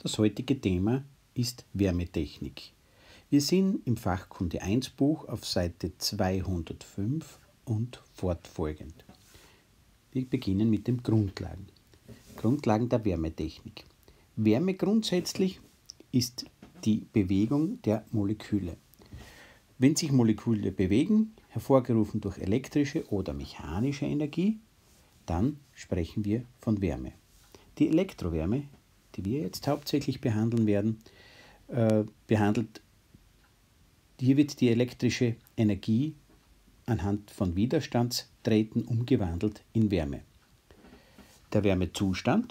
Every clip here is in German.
Das heutige Thema ist Wärmetechnik. Wir sind im Fachkunde 1 Buch auf Seite 205 und fortfolgend. Wir beginnen mit den Grundlagen. Grundlagen der Wärmetechnik. Wärme grundsätzlich ist die Bewegung der Moleküle. Wenn sich Moleküle bewegen, hervorgerufen durch elektrische oder mechanische Energie, dann sprechen wir von Wärme. Die Elektrowärme, die wir jetzt hauptsächlich behandeln werden, hier wird die elektrische Energie anhand von Widerstandsdrähten umgewandelt in Wärme. Der Wärmezustand,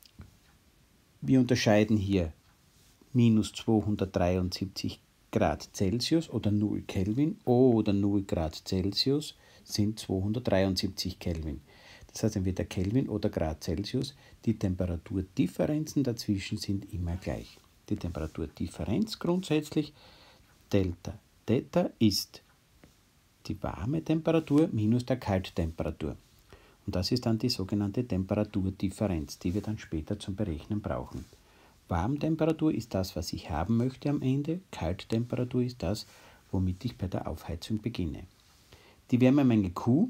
wir unterscheiden hier minus 273 Grad Celsius oder 0 Kelvin oder 0 Grad Celsius sind 273 Kelvin. Das heißt entweder Kelvin oder Grad Celsius, die Temperaturdifferenzen dazwischen sind immer gleich. Die Temperaturdifferenz grundsätzlich Delta Theta ist die warme Temperatur minus der Kalttemperatur. Und das ist dann die sogenannte Temperaturdifferenz, die wir dann später zum Berechnen brauchen. Warmtemperatur ist das, was ich haben möchte am Ende. Kalttemperatur ist das, womit ich bei der Aufheizung beginne. Die Wärmemenge Q.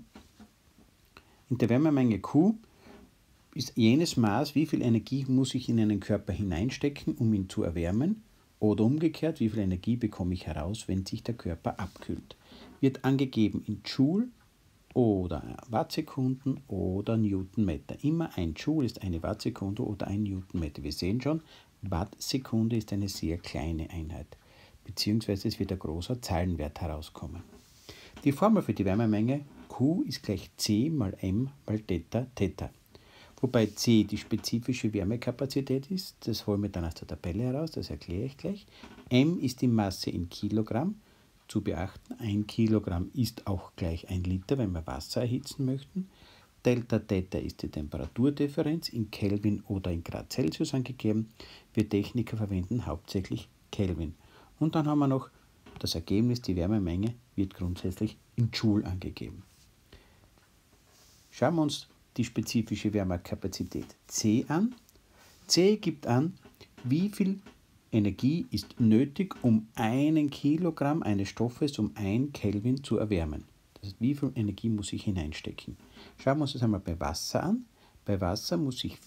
In der Wärmemenge Q ist jenes Maß, wie viel Energie muss ich in einen Körper hineinstecken, um ihn zu erwärmen, oder umgekehrt, wie viel Energie bekomme ich heraus, wenn sich der Körper abkühlt. Wird angegeben in Joule oder Wattsekunden oder Newtonmeter. Immer ein Joule ist eine Wattsekunde oder ein Newtonmeter. Wir sehen schon, Wattsekunde ist eine sehr kleine Einheit, beziehungsweise es wird ein großer Zahlenwert herauskommen. Die Formel für die Wärmemenge Q ist gleich C mal M mal Delta Theta. Wobei C die spezifische Wärmekapazität ist, das holen wir dann aus der Tabelle heraus, das erkläre ich gleich. M ist die Masse in Kilogramm. Zu beachten, 1 Kilogramm ist auch gleich 1 Liter, wenn wir Wasser erhitzen möchten. Delta Theta ist die Temperaturdifferenz in Kelvin oder in Grad Celsius angegeben. Wir Techniker verwenden hauptsächlich Kelvin. Und dann haben wir noch das Ergebnis, die Wärmemenge wird grundsätzlich in Joule angegeben. Schauen wir uns die spezifische Wärmekapazität C an. C gibt an, wie viel Energie ist nötig, um 1 Kilogramm eines Stoffes um 1 Kelvin zu erwärmen. Das heißt, wie viel Energie muss ich hineinstecken? Schauen wir uns das einmal bei Wasser an. Bei Wasser muss ich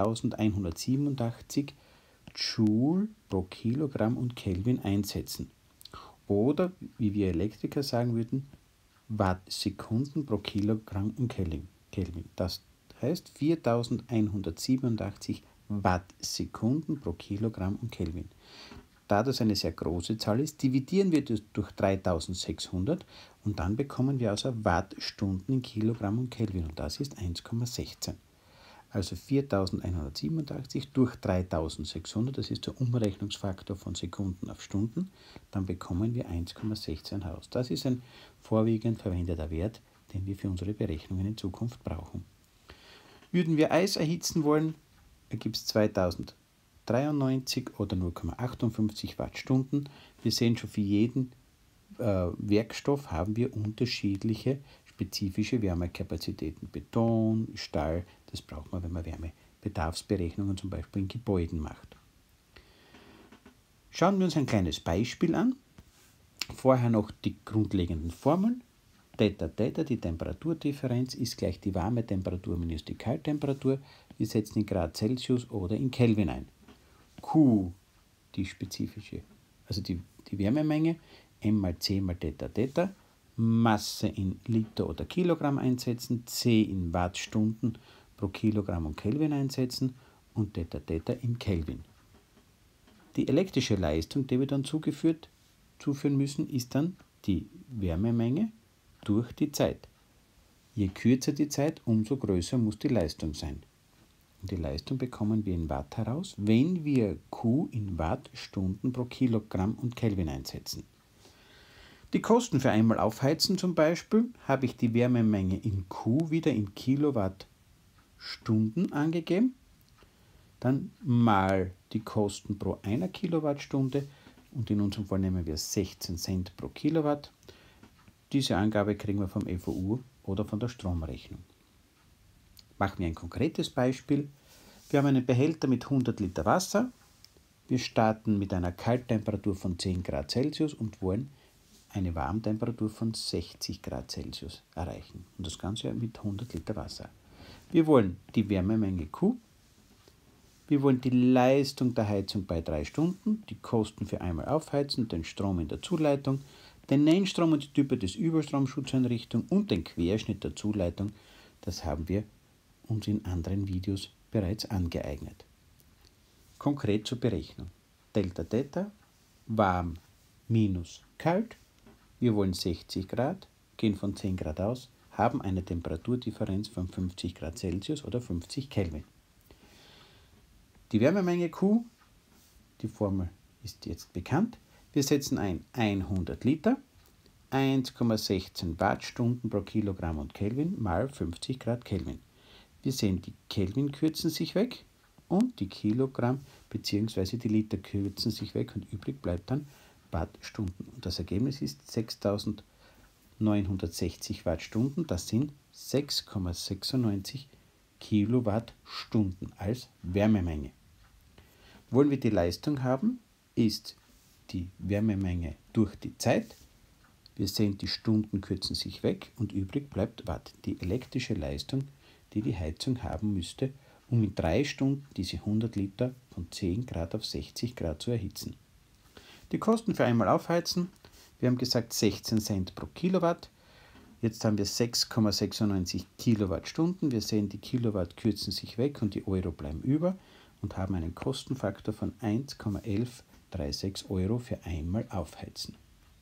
4187 Joule pro Kilogramm und Kelvin einsetzen. Oder, wie wir Elektriker sagen würden, Wattsekunden pro Kilogramm und Kelvin. Das heißt 4187 Wattsekunden pro Kilogramm und Kelvin. Da das eine sehr große Zahl ist, dividieren wir das durch 3600 und dann bekommen wir also Wattstunden in Kilogramm und Kelvin und das ist 1,16. Also 4187 durch 3600, das ist der Umrechnungsfaktor von Sekunden auf Stunden, dann bekommen wir 1,16 heraus. Das ist ein vorwiegend verwendeter Wert, den wir für unsere Berechnungen in Zukunft brauchen. Würden wir Eis erhitzen wollen, ergibt es 2093 oder 0,58 Wattstunden. Wir sehen schon, für jeden Werkstoff haben wir unterschiedliche spezifische Wärmekapazitäten. Beton, Stahl, das braucht man, wenn man Wärmebedarfsberechnungen zum Beispiel in Gebäuden macht. Schauen wir uns ein kleines Beispiel an. Vorher noch die grundlegenden Formeln. Theta Theta, die Temperaturdifferenz, ist gleich die warme Temperatur minus die Kalttemperatur. Wir setzen in Grad Celsius oder in Kelvin ein. Q, die spezifische, also die Wärmemenge, M mal C mal Theta Theta. Masse in Liter oder Kilogramm einsetzen, C in Wattstunden pro Kilogramm und Kelvin einsetzen und Theta Theta in Kelvin. Die elektrische Leistung, die wir dann zuführen müssen, ist dann die Wärmemenge durch die Zeit. Je kürzer die Zeit, umso größer muss die Leistung sein. Und die Leistung bekommen wir in Watt heraus, wenn wir Q in Wattstunden pro Kilogramm und Kelvin einsetzen. Die Kosten für einmal Aufheizen zum Beispiel habe ich die Wärmemenge in Q wieder in Kilowattstunden angegeben, dann mal die Kosten pro 1 Kilowattstunde und in unserem Fall nehmen wir 16 Cent pro Kilowatt. Diese Angabe kriegen wir vom FOU oder von der Stromrechnung. Machen wir ein konkretes Beispiel. Wir haben einen Behälter mit 100 Liter Wasser. Wir starten mit einer Kalttemperatur von 10 Grad Celsius und wollen eine Warmtemperatur von 60 Grad Celsius erreichen. Und das Ganze mit 100 Liter Wasser. Wir wollen die Wärmemenge Q. Wir wollen die Leistung der Heizung bei 3 Stunden, die Kosten für einmal aufheizen, den Strom in der Zuleitung, den Nennstrom und die Type des Überstromschutzeinrichtung und den Querschnitt der Zuleitung. Das haben wir uns in anderen Videos bereits angeeignet. Konkret zur Berechnung. Delta Theta, warm minus kalt. Wir wollen 60 Grad, gehen von 10 Grad aus, haben eine Temperaturdifferenz von 50 Grad Celsius oder 50 Kelvin. Die Wärmemenge Q, die Formel ist jetzt bekannt. Wir setzen ein 100 Liter, 1,16 Wattstunden pro Kilogramm und Kelvin mal 50 Grad Kelvin. Wir sehen, die Kelvin kürzen sich weg und die Kilogramm bzw. die Liter kürzen sich weg und übrig bleibt dann Wattstunden. Und das Ergebnis ist 6960 Wattstunden, das sind 6,96 Kilowattstunden als Wärmemenge. Wollen wir die Leistung haben, ist die Wärmemenge durch die Zeit. Wir sehen, die Stunden kürzen sich weg und übrig bleibt Watt, die elektrische Leistung, die die Heizung haben müsste, um in 3 Stunden diese 100 Liter von 10 Grad auf 60 Grad zu erhitzen. Die Kosten für einmal aufheizen, wir haben gesagt 16 Cent pro Kilowatt. Jetzt haben wir 6,96 Kilowattstunden. Wir sehen, die Kilowatt kürzen sich weg und die Euro bleiben über und haben einen Kostenfaktor von 1,1136 Euro für einmal aufheizen.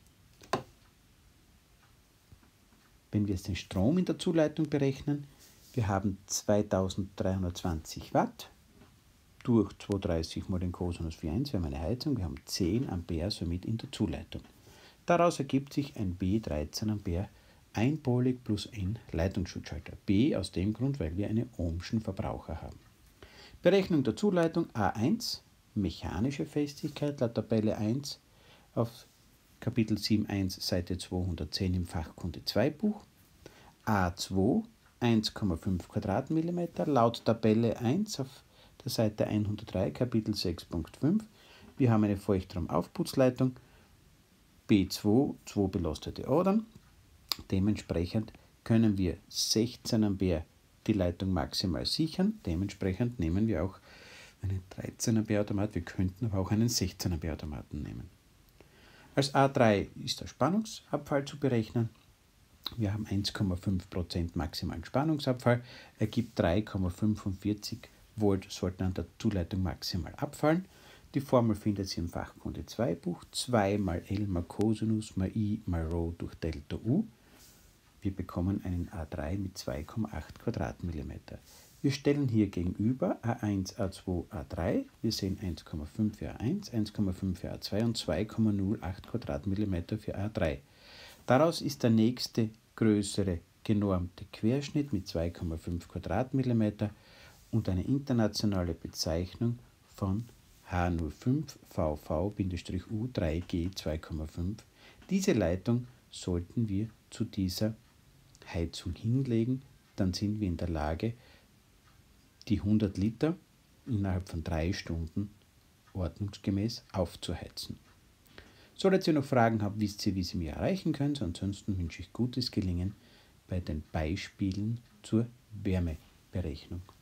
Wenn wir jetzt den Strom in der Zuleitung berechnen, wir haben 2320 Watt durch 230 mal den Cosinus 4,1, wir haben eine Heizung, wir haben 10 Ampere somit in der Zuleitung. Daraus ergibt sich ein B 13 Ampere einpolig plus N Leitungsschutzschalter. B aus dem Grund, weil wir einen ohmschen Verbraucher haben. Berechnung der Zuleitung A1, mechanische Festigkeit laut Tabelle 1 auf Kapitel 7.1, Seite 210 im Fachkunde 2 Buch. A2, 1,5 Quadratmillimeter laut Tabelle 1 auf der Seite 103, Kapitel 6.5. Wir haben eine Feuchtraumaufputzleitung. B2, 2 belastete Adern. Dementsprechend können wir 16 Ampere die Leitung maximal sichern. Dementsprechend nehmen wir auch einen 13 Ampere Automat. Wir könnten aber auch einen 16 Ampere Automaten nehmen. Als A3 ist der Spannungsabfall zu berechnen. Wir haben 1,5% maximalen Spannungsabfall, ergibt 3,45 Volt sollten an der Zuleitung maximal abfallen. Die Formel findet Sie im Fachkunde 2 Buch, 2 mal L mal Cosinus mal I mal Rho durch Delta U. Wir bekommen einen A3 mit 2,8 Quadratmillimeter. Wir stellen hier gegenüber A1, A2, A3. Wir sehen 1,5 für A1, 1,5 für A2 und 2,08 Quadratmillimeter für A3. Daraus ist der nächste größere genormte Querschnitt mit 2,5 Quadratmillimeter und eine internationale Bezeichnung von H05VV-U3G 2,5. Diese Leitung sollten wir zu dieser Heizung hinlegen, dann sind wir in der Lage, die 100 Liter innerhalb von 3 Stunden ordnungsgemäß aufzuheizen. Solltet ihr noch Fragen haben, wisst ihr, wie Sie mich erreichen könnt. Ansonsten wünsche ich gutes Gelingen bei den Beispielen zur Wärmeberechnung.